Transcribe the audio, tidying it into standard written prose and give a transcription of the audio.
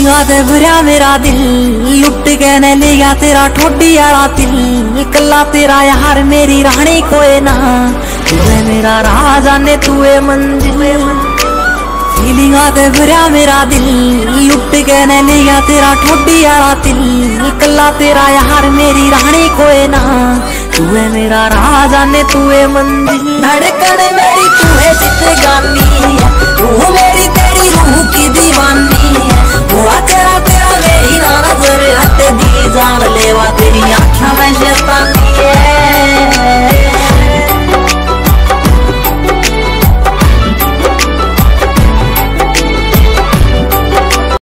फीलिंगा ते भरिया मेरा दिल, लुट के ने ले गया तेरा ठोडी आला दिल। कल्ला तेरा यार मेरी रानी कोई ना, तू है मेरा राजा ने तू है मंजिल। फीलिंगा ते भरिया मेरा दिल, लुट के ने ले गया तेरा ठोडी आला दिल। कल्ला तेरा यार मेरी रानी कोई ना, तू है मेरा राजा ने तू है मंजिल। धड़कन मेरी तू है जिंदगानी है, तू मेरी तेरी रूह की दीवानी है। हुआ तेरा तेरा मेरी नाना तेरे हत्ते दी जान